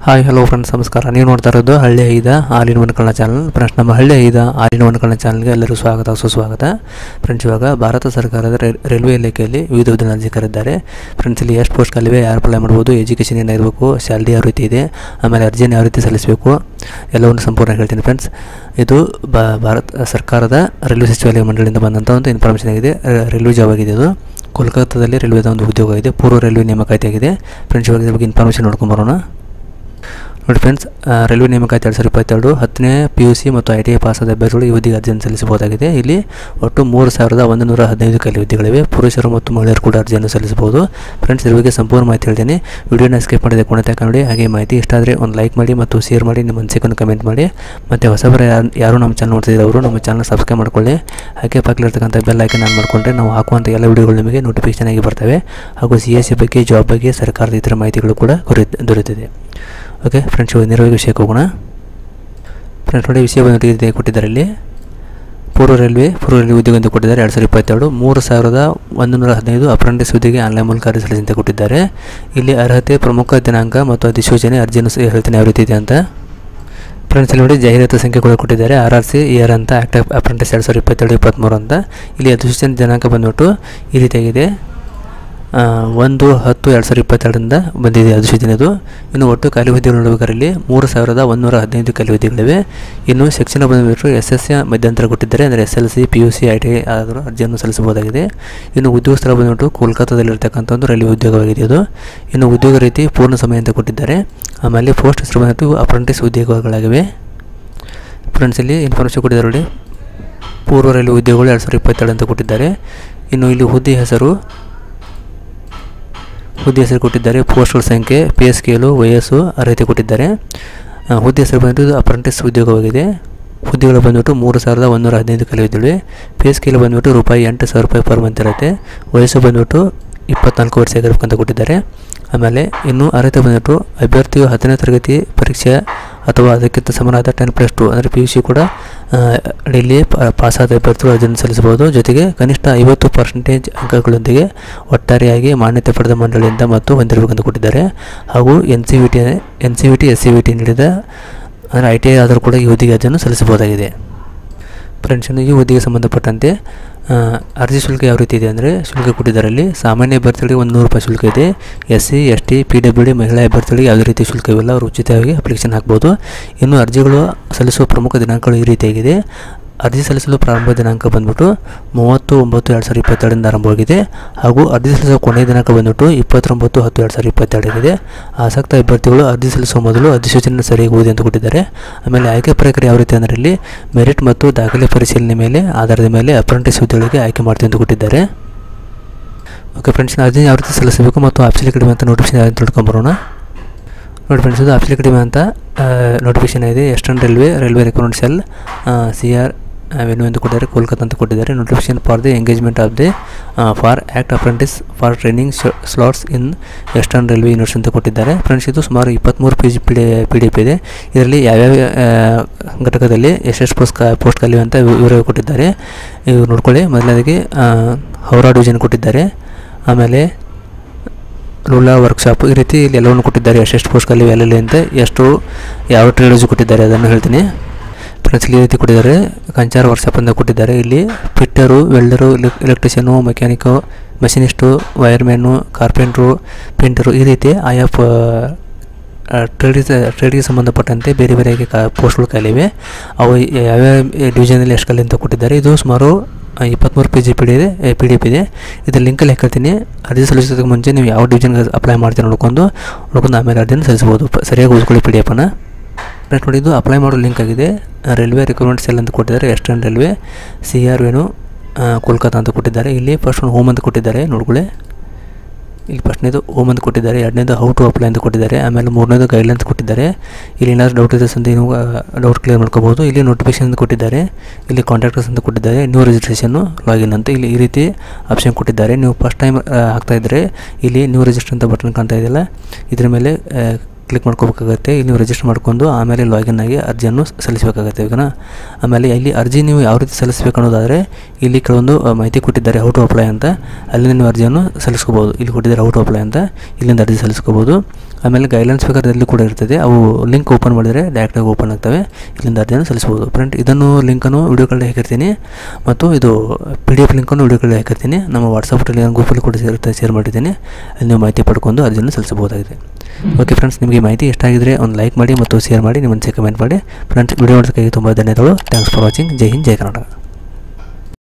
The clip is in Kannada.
ಹಾಯ್ ಹಲೋ ಫ್ರೆಂಡ್ಸ್, ನಮಸ್ಕಾರ. ನೀವು ನೋಡ್ತಾ ಇರೋದು ಹಳ್ಳಿ ಐದ all in one Kannada channel. Friends, ನಮ್ಮ ಹಳ್ಳಿ ಐದ ಆಲ್ ಇನ್ ಒನ್ ಕನ್ನಡ ಚಾನಲ್ಗೆ ಎಲ್ಲರಿಗೂ ಸ್ವಾಗತ, ಸುಸ್ವಾಗತ. ಫ್ರೆಂಡ್ಸ್, ಇವಾಗ ಭಾರತ ಸರ್ಕಾರದ ರೈಲ್ವೆ ಇಲಾಖೆಯಲ್ಲಿ ವಿವಿಧ ಹುದ್ದೆಗಳನ್ನು ಅರ್ಜಿ ಕರೆದಿದ್ದಾರೆ. ಫ್ರೆಂಡ್ಸ್, ಇಲ್ಲಿ ಎಷ್ಟು ಪೋಸ್ಟ್ಗಳಿವೆ, ಯಾರು ಅಪ್ಲೈ ಮಾಡ್ಬೋದು, ಎಜುಕೇಷನ್ ಏನಾಗಿರಬೇಕು, ಸ್ಯಾಲ್ರಿ ಯಾವ ರೀತಿ ಇದೆ, ಆಮೇಲೆ ಅರ್ಜಿಯನ್ನು ಯಾವ ರೀತಿ ಸಲ್ಲಿಸಬೇಕು ಎಲ್ಲವನ್ನು ಸಂಪೂರ್ಣ ಹೇಳ್ತೀನಿ. ಫ್ರೆಂಡ್ಸ್, ಇದು ಭಾರತ ಸರ್ಕಾರದ ರೈಲ್ವೆ ಸಚಿವಾಲಯ ಮಂಡಳಿಯಿಂದ ಬಂದಂಥ ಒಂದು ಇನ್ಫಾರ್ಮೇಷನ್ ಆಗಿದೆ. ರೈಲ್ವೆ ಜಾಬ್ ಆಗಿದೆ. ಇದು ಕೋಲ್ಕತ್ತಾದಲ್ಲಿ ರೈಲ್ವೆದ ಒಂದು ಉದ್ಯೋಗ ಇದೆ. ಪೂರ್ವ ರೈಲ್ವೆ ನೇಮಕಾತಿ ಆಗಿದೆ. ಫ್ರೆಂಡ್ಸ್, ಇವಾಗ ಇದ್ರ ಬಗ್ಗೆ ಇನ್ಫಾರ್ಮೇಷನ್ ನೋಡ್ಕೊಂಬರೋಣ. ನೋಡಿ ಫ್ರೆಂಡ್ಸ್, ರೈಲ್ವೆ ನೇಮಕಾತಿ 2022 10ನೇ PUC ಮತ್ತು ITI ಪಾಸಾದ ಅಭ್ಯರ್ಥಿಗಳು ಈ ಹುದ್ದೆಗೆ ಅರ್ಜಿಯನ್ನು ಸಲ್ಲಿಸಬಹುದಾಗಿದೆ. ಇಲ್ಲಿ ಒಟ್ಟು 3115 ಖಾಲಿ ಹುದ್ದೆಗಳಿವೆ. ಪುರುಷರು ಮತ್ತು ಮಹಿಳೆಯರು ಕೂಡ ಅರ್ಜಿಯನ್ನು ಸಲ್ಲಿಸಬಹುದು. ಫ್ರೆಂಡ್ಸ್, ಇದ್ರ ಬಗ್ಗೆ ಸಂಪೂರ್ಣ ಮಾಹಿತಿ ಹೇಳ್ತೀನಿ. ವಿಡಿಯೋನ ಸ್ಕಿಪ್ ಮಾಡಿದೆ ಕೊನೆ ತನಕ ನೋಡಿ. ಹಾಗೆ ಮಾಹಿತಿ ಇಷ್ಟ ಆದರೆ ಒಂದು ಲೈಕ್ ಮಾಡಿ ಮತ್ತು ಶೇರ್ ಮಾಡಿ, ನಿಮ್ಮ ಅನಿಸಿಕೆಯನ್ನು ಕಮೆಂಟ್ ಮಾಡಿ. ಮತ್ತು ಹೊಸಬರ ಯಾರು ನಮ್ಮ ಚಾನಲ್ ನೋಡ್ತಿದ್ದಾರೆ ಅವರು ನಮ್ಮ ಚಾನಲ್ ಸಬ್ಸ್ಕ್ರೈಬ್ ಮಾಡ್ಕೊಳ್ಳಿ. ಹಾಗೆ ಪಕ್ಕದಲ್ಲಿರ್ತಕ್ಕಂಥ ಬೆಲ್ ಐಕನ್ ಆನ್ ಮಾಡಿಕೊಂಡ್ರೆ ನಾವು ಹಾಕುವಂಥ ಎಲ್ಲ ವಿಡಿಯೋಗಳು ನಿಮಗೆ ನೋಟಿಫಿಕೇಶನ್ ಆಗಿ ಬರ್ತವೆ. ಹಾಗೂ CSC ಬಗ್ಗೆ, ಜಾಬ್ ಬಗ್ಗೆ, ಸರ್ಕಾರದ ಇತರ ಮಾಹಿತಿಗಳು ಕೂಡ ದೊರೆಯುತ್ತದೆ. ಓಕೆ ಫ್ರೆಂಡ್ಸ್, ನೇರವಾಗಿ ವಿಷಯಕ್ಕೆ ಹೋಗೋಣ. ಫ್ರೆಂಡ್ಸ್, ನೋಡಿ, ವಿಷಯ ಬಂದು ಕೊಟ್ಟಿದ್ದಾರೆ. ಇಲ್ಲಿ ಪೂರ್ವ ರೈಲ್ವೆ ಉದ್ಯೋಗ ಅಂತ ಕೊಟ್ಟಿದ್ದಾರೆ. 2022 3115 ಅಪ್ರೆಂಟಿಸ್ ಹುದ್ದೆಗೆ ಆನ್ಲೈನ್ ಮೂಲಕ ಅರ್ಜಿ ಸಲ್ಲಿಸಿ ಅಂತ ಕೊಟ್ಟಿದ್ದಾರೆ. ಇಲ್ಲಿ ಅರ್ಹತೆ, ಪ್ರಮುಖ ದಿನಾಂಕ ಮತ್ತು ಅಧಿಸೂಚನೆ, ಅರ್ಜಿಯನ್ನು ಹೇಳ್ತೀನಿ ಯಾವ ರೀತಿ ಇದೆ ಅಂತ. ಫ್ರೆಂಡ್ಸ್, ಇಲ್ಲಿ ನೋಡಿ, ಜಾಹೀರಾತು ಸಂಖ್ಯೆ ಕೂಡ ಕೊಟ್ಟಿದ್ದಾರೆ. RRC ಇಯರ್ ಅಂತ, ಆಕ್ಟ್ ಅಪ್ರೆಂಟಿಸ್ 2022-23 ಅಂತ. ಇಲ್ಲಿ ಅಧಿಸೂಚನೆ ದಿನಾಂಕ ಬಂದ್ಬಿಟ್ಟು ಈ ರೀತಿಯಾಗಿದೆ. 1/10/2022 ಬಂದಿದೆ ಅಧಿಸೂಚನೆ. ಇದು ಇನ್ನು ಒಟ್ಟು ಖಾಲಿ ಹುದ್ದೆಗಳು ನೋಡಬೇಕಾದ್ರೆ ಇಲ್ಲಿ 3115 ಖಾಲಿ ಹುದ್ದೆಗಳಿವೆ. ಇನ್ನು ಶಿಕ್ಷಣ ಬಂದುಬಿಟ್ಟು SSC ಮಧ್ಯಂತರ ಕೊಟ್ಟಿದ್ದಾರೆ. ಅಂದರೆ SLC, PUC, ITI ಆದರೂ ಅರ್ಜಿಯನ್ನು ಸಲ್ಲಿಸಬಹುದಾಗಿದೆ. ಇನ್ನು ಉದ್ಯೋಗ ಸ್ಥಳ ಬಂದುಬಿಟ್ಟು ಕೋಲ್ಕತ್ತಾದಲ್ಲಿರ್ತಕ್ಕಂಥ ಒಂದು ರೈಲ್ವೆ ಉದ್ಯೋಗವಾಗಿದೆ ಇದು. ಇನ್ನು ಉದ್ಯೋಗ ರೀತಿ ಪೂರ್ಣ ಸಮಯ ಅಂತ ಕೊಟ್ಟಿದ್ದಾರೆ. ಆಮೇಲೆ ಪೋಸ್ಟ್ ಹೆಸರು ಬಂದುಬಿಟ್ಟು ಅಪ್ರೆಂಟಿಸ್ ಉದ್ಯೋಗಗಳಾಗಿವೆ. ಫ್ರೆಂಡ್ಸ್, ಇಲ್ಲಿ ಇನ್ಫಾರ್ಮೇಷನ್ ಕೊಟ್ಟಿದ್ದಾರೆ ನೋಡಿ. ಪೂರ್ವ ರೈಲ್ವೆ ಉದ್ಯೋಗಗಳು 2022 ಅಂತ ಕೊಟ್ಟಿದ್ದಾರೆ. ಇನ್ನು ಇಲ್ಲಿ ಹುದ್ದೆ ಹೆಸರು ಕೊಟ್ಟಿದ್ದಾರೆ. ಪೋಸ್ಟ್ಗಳ ಸಂಖ್ಯೆ, ಪೇ ಸ್ಕೇಲು, ವಯಸ್ಸು, ಅರ್ಹತೆ ಕೊಟ್ಟಿದ್ದಾರೆ. ಹುದ್ದೆ ಹೆಸರು ಬಂದುಬಿಟ್ಟು ಅಪ್ರೆಂಟಿಸ್ ಉದ್ಯೋಗವಾಗಿದೆ. ಹುದ್ದೆಗಳು ಬಂದುಬಿಟ್ಟು 3115 ಖಾಲಿ ಹುದ್ದೆಗಳಿವೆ. ಪೇ ಸ್ಕೇಲ್ ಬಂದುಬಿಟ್ಟು ₹8,000 ಪರ್ ಮಂತ್ ಇರುತ್ತೆ. ವಯಸ್ಸು ಬಂದುಬಿಟ್ಟು 24 ವರ್ಷ ಆಗಿರಬೇಕಂತ ಕೊಟ್ಟಿದ್ದಾರೆ. ಆಮೇಲೆ ಇನ್ನು ಅರ್ಹತೆ ಬಂದುಬಿಟ್ಟು ಅಭ್ಯರ್ಥಿಯು 10ನೇ ತರಗತಿ ಪರೀಕ್ಷೆ ಅಥವಾ ಅದಕ್ಕಿಂತ ಸಮನಾದ 10+2 ಅಂದರೆ PUC ಕೂಡ ಅಡಿಯಲ್ಲಿ ಪಾಸಾದ ಅಭ್ಯರ್ಥಿಗಳು ಅರ್ಜಿಯನ್ನು ಸಲ್ಲಿಸಬಹುದು. ಜೊತೆಗೆ ಕನಿಷ್ಠ 50% ಅಂಕಗಳೊಂದಿಗೆ ಒಟ್ಟಾರೆಯಾಗಿ ಮಾನ್ಯತೆ ಪಡೆದ ಮಂಡಳಿಯಿಂದ ಮತ್ತು ಹೊಂದಿರಬೇಕಂತ ಕೊಟ್ಟಿದ್ದಾರೆ. ಹಾಗೂ NCVT, SCVT ನೀಡಿದ ಅಂದರೆ ITI ಆದರೂ ಕೂಡ ಈ ಹುದ್ದೆಗೆ ಅರ್ಜಿಯನ್ನು ಸಲ್ಲಿಸಬಹುದಾಗಿದೆ. ಫ್ರೆಂಡ್ಸ್, ಈ ಹುದ್ದೆಗೆ ಸಂಬಂಧಪಟ್ಟಂತೆ ಅರ್ಜಿ ಶುಲ್ಕ ಯಾವ ರೀತಿ ಇದೆ ಅಂದರೆ ಶುಲ್ಕ ಕೊಟ್ಟಿದ್ದಾರೆ. ಅಲ್ಲಿ ಸಾಮಾನ್ಯ ಅಭ್ಯರ್ಥಿಗಳಿಗೆ ₹100 ಶುಲ್ಕ ಇದೆ. SC, ST, PWD ಮಹಿಳಾ ಅಭ್ಯರ್ಥಿಗಳಿಗೆ ಯಾವುದೇ ರೀತಿ ಶುಲ್ಕವಿಲ್ಲ. ಅವರು ಉಚಿತವಾಗಿ ಅಪ್ಲಿಕೇಶನ್ ಹಾಕ್ಬೋದು. ಇನ್ನು ಅರ್ಜಿಗಳು ಸಲ್ಲಿಸುವ ಪ್ರಮುಖ ದಿನಾಂಕಗಳು ಈ ರೀತಿಯಾಗಿದೆ. ಅರ್ಜಿ ಸಲ್ಲಿಸಲು ಪ್ರಾರಂಭ ದಿನಾಂಕ ಬಂದ್ಬಿಟ್ಟು 30/9/2022 ಆರಂಭವಾಗಿದೆ. ಹಾಗೂ ಅರ್ಜಿ ಸಲ್ಲಿಸುವ ಕೊನೆಯ ದಿನಾಂಕ ಬಂದ್ಬಿಟ್ಟು 29/10/2022 ಆಗಿದೆ. ಆಸಕ್ತ ಅಭ್ಯರ್ಥಿಗಳು ಅರ್ಜಿ ಸಲ್ಲಿಸುವ ಮೊದಲು ಅಧಿಸೂಚನೆ ಸರಿಯಾಗಿ ಓದಿ ಅಂತ ಕೊಟ್ಟಿದ್ದಾರೆ. ಆಮೇಲೆ ಆಯ್ಕೆ ಪ್ರಕ್ರಿಯೆ ಯಾವ ರೀತಿ ಅಂದರೆ ಇಲ್ಲಿ ಮೆರಿಟ್ ಮತ್ತು ದಾಖಲೆ ಪರಿಶೀಲನೆ ಮೇಲೆ ಆಧಾರದ ಮೇಲೆ ಅಪ್ರೆಂಟಿಸ್ ಹುದ್ದೆಗಳಿಗೆ ಆಯ್ಕೆ ಮಾಡ್ತೀವಿ ಅಂತ ಕೊಟ್ಟಿದ್ದಾರೆ. ಓಕೆ ಫ್ರೆಂಡ್ಸ್, ಅರ್ಜಿ ಯಾವ ರೀತಿ ಸಲ್ಲಿಸಬೇಕು ಮತ್ತು ಆಫೀಸಲ್ಲಿ ಕಡಿಮೆ ಅಂತ ನೋಟಿಫಿಕೇಶನ್ ಯಾವ್ದು ತಿಳ್ಕೊಂಬರೋಣ. ನೋಡಿ ಫ್ರೆಂಡ್ಸ್, ಇದು ಆಫೀಸಲ್ಲಿ ಕಡಿಮೆ ಅಂತ ನೋಟಿಫಿಕೇಶನ್ ಇದೆ. Western railway recruitment cell CR venue ಅಂತ ಕೊಟ್ಟಿದ್ದಾರೆ, ಕೋಲ್ಕತ್ತಾ ಅಂತ ಕೊಟ್ಟಿದ್ದಾರೆ. Notification for the engagement of the for act apprentice for training slots in western railway university ಅಂತ ಕೊಟ್ಟಿದ್ದಾರೆ. ಫ್ರೆಂಡ್ಸ್, ಇದು ಸುಮಾರು 23 PDF ಇದೆ. ಇದರಲ್ಲಿ ಯಾವ್ಯಾವ ಘಟಕದಲ್ಲಿ ಎಷ್ಟೆಷ್ಟು ಪೋಸ್ಟ್ ಖಾಲಿ ಅಂತ ವಿವರ ಕೊಟ್ಟಿದ್ದಾರೆ. ಇವು ನೋಡ್ಕೊಳ್ಳಿ. ಮೊದಲನೇದಾಗಿ ಹೌರಾ ಡಿವಿಷನ್ ಕೊಟ್ಟಿದ್ದಾರೆ. ಆಮೇಲೆ ಲೂಲಾ ವರ್ಕ್ಶಾಪ್, ಈ ರೀತಿ ಇಲ್ಲಿ ಎಲ್ಲವನ್ನು ಕೊಟ್ಟಿದ್ದಾರೆ. ಎಷ್ಟೆಷ್ಟು ಪೋಸ್ಟ್ ಖಾಲಿ ಎಲ್ಲೆಲ್ಲಿ ಅಂತ, ಯಾವ ಟ್ರೇಡೇಜ್ ಕೊಟ್ಟಿದ್ದಾರೆ ಅದನ್ನು ಹೇಳ್ತೀನಿ. ಫ್ರೆಂಡ್ಸ್, ಈ ರೀತಿ ಕೊಟ್ಟಿದ್ದಾರೆ. ಕಂಚಾರ ವರ್ಕ್ಶಾಪ್ ಅಂತ ಕೊಟ್ಟಿದ್ದಾರೆ. ಇಲ್ಲಿ fitter, welder, electrician, mechanic, machinist, wireman, carpenter, painter, ಈ ರೀತಿ ಆಯಾ ಟ್ರೇಡ್ಗೆ ಸಂಬಂಧಪಟ್ಟಂತೆ ಬೇರೆ ಬೇರೆ ಪೋಸ್ಟ್ಗಳು ಖಾಲಿವೆ. ಅವು ಯಾವ್ಯಾವ ಡಿವಿಷನಲ್ಲಿ ಎಷ್ಟು ಖಾಲಿ ಅಂತ ಕೊಟ್ಟಿದ್ದಾರೆ. ಇದು ಸುಮಾರು 23 PDF ಇದೆ. ಇದರ ಲಿಂಕಲ್ಲಿ ಹಾಕಿರ್ತೀನಿ. ಅರ್ಜಿ ಸಲ್ಲಿಸೋದಕ್ಕೆ ಮುಂಚೆ ನೀವು ಯಾವ ಡಿವಿಷನ್ಗೆ ಅಪ್ಲೈ ಮಾಡ್ತೀರಿ ನೋಡ್ಕೊಂಡು ಆಮೇಲೆ ಅರ್ಜಿಯನ್ನು ಸಲ್ಲಿಸ್ಬೋದು. ಸರಿಯಾಗಿ ಓದ್ಕೊಳ್ಳಿ PDF-ನ. ಫ್ರೆಂಡ್ಸ್, ನೋಡಿ, ಇದು ಅಪ್ಲೈ ಮಾಡೋ ಲಿಂಕ್ ಆಗಿದೆ. ರೈಲ್ವೆ ರಿಕ್ರೂಟ್ಮೆಂಟ್ ಸೆಲ್ ಅಂತ ಕೊಟ್ಟಿದ್ದಾರೆ. Western railway CR venue Kolkata ಅಂತ ಕೊಟ್ಟಿದ್ದಾರೆ. ಇಲ್ಲಿ ಫಸ್ಟ್ ಒಂದು ಹೋಮ್ ಅಂತ ಕೊಟ್ಟಿದ್ದಾರೆ. ನೋಡ್ಕೊಳ್ಳಿ, ಇಲ್ಲಿ ಫಸ್ಟ್ನೇದು ಹೋಮ್ ಅಂತ ಕೊಟ್ಟಿದ್ದಾರೆ. ಎರಡನೇದು ಹೌ ಟು ಅಪ್ಲೈ ಅಂತ ಕೊಟ್ಟಿದ್ದಾರೆ. ಆಮೇಲೆ ಮೂರನೇದು ಗೈಡ್ಲೈನ್ಸ್ ಕೊಟ್ಟಿದ್ದಾರೆ. ಇಲ್ಲಿ ಏನಾದರೂ ಡೌಟ್ ಇದೆ ಅಂತ ನೀವು ಡೌಟ್ ಕ್ಲಿಯರ್ ಮಾಡ್ಕೋಬೋದು. ಇಲ್ಲಿ ನೋಟಿಫಿಕೇಶನ್ ಅಂತ ಕೊಟ್ಟಿದ್ದಾರೆ. ಇಲ್ಲಿ ಕಾಂಟ್ಯಾಕ್ಟರ್ಸ್ ಅಂತ ಕೊಟ್ಟಿದ್ದಾರೆ. ನ್ಯೂ ರಿಜಿಸ್ಟ್ರೇಷನ್ನು, ಲಾಗಿನ್ ಅಂತ ಇಲ್ಲಿ ಈ ರೀತಿ ಆಪ್ಷನ್ ಕೊಟ್ಟಿದ್ದಾರೆ. ನೀವು ಫಸ್ಟ್ ಟೈಮ್ ಆಗ್ತಾಯಿದ್ರೆ ಇಲ್ಲಿ ನ್ಯೂ ರಿಜಿಸ್ಟರ್ ಅಂತ ಬಟನ್ ಕಾಣ್ತಾ ಇದೆಯಲ್ಲ, ಇದ್ರ ಮೇಲೆ ಕ್ಲಿಕ್ ಮಾಡ್ಕೋಬೇಕಾಗುತ್ತೆ. ಇಲ್ಲಿ ನೀವು ರಿಜಿಸ್ಟರ್ ಮಾಡ್ಕೊಂಡು ಆಮೇಲೆ ಲಾಗಿನ್ ಆಗಿ ಅರ್ಜಿಯನ್ನು ಸಲ್ಲಿಸಬೇಕಾಗುತ್ತೆ. ಓಕೆನಾ. ಆಮೇಲೆ ಇಲ್ಲಿ ಅರ್ಜಿ ನೀವು ಯಾವ ರೀತಿ ಸಲ್ಲಿಸಬೇಕು ಅನ್ನೋದಾದರೆ ಇಲ್ಲಿ ಕೆಲವೊಂದು ಮಾಹಿತಿ ಕೊಟ್ಟಿದ್ದಾರೆ, ಹೌ ಟು ಅಪ್ಲೈ ಅಂತ. ಅಲ್ಲಿಂದ ನೀವು ಅರ್ಜಿಯನ್ನು ಸಲ್ಲಿಸ್ಕೋಬೋದು. ಇಲ್ಲಿ ಕೊಟ್ಟಿದ್ದಾರೆ ಹೌ ಟು ಅಪ್ಲೈ ಅಂತ, ಇಲ್ಲಿಂದ ಅರ್ಜಿ ಸಲ್ಲಿಸ್ಕೋಬೋದು. ಆಮೇಲೆ ಗೈಡ್ಲೈನ್ಸ್ ಬೇಕಾದಲ್ಲಿ ಕೂಡ ಇರ್ತದೆ, ಅವು ಲಿಂಕ್ ಓಪನ್ ಮಾಡಿದರೆ ಡೈರೆಕ್ಟಾಗಿ ಓಪನ್ ಆಗ್ತವೆ. ಇಲ್ಲಿಂದ ಅರ್ಜಿಯನ್ನು ಸಲ್ಲಿಸ್ಬೋದು. ಫ್ರೆಂಡ್, ಇದನ್ನು ಲಿಂಕನ್ನು ವಿಡಿಯೋಗಳಲ್ಲಿ ಹಾಕಿರ್ತೀನಿ ಮತ್ತು ಇದು PDF ಲಿಂಕನ್ನು ವಿಡಿಯೋಗಳಲ್ಲಿ ಹಾಕಿರ್ತೀನಿ. ನಮ್ಮ ವಾಟ್ಸಪ್ ಟೆಲಿಗ್ರಾಮ್ ಗ್ರೂಪಲ್ಲಿ ಕೂಡ ಶೇರ್ ಮಾಡಿದ್ದೀನಿ. ಅಲ್ಲಿ ನೀವು ಮಾಹಿತಿ ಪಡ್ಕೊಂಡು ಅರ್ಜಿಯನ್ನು ಸಲ್ಲಿಸಬಹುದಾಗಿದೆ. ಓಕೆ ಫ್ರೆಂಡ್ಸ್, ನಿಮಗೆ ಮಾಹಿತಿ ಇಷ್ಟ ಆಗಿದ್ರೆ ಒಂದು ಲೈಕ್ ಮಾಡಿ ಮತ್ತು ಶೇರ್ ಮಾಡಿ, ನಿಮ್ಮ ಕಮೆಂಟ್ ಮಾಡಿ. ಫ್ರೆಂಡ್ಸ್, ವಿಡಿಯೋ ನೋಡೋದಕ್ಕಾಗಿ ತುಂಬ ಧನ್ಯವಾದಗಳು. Thanks for watching. ಜೈ ಹಿಂದ್, ಜೈ ಕರ್ನಾಟಕ.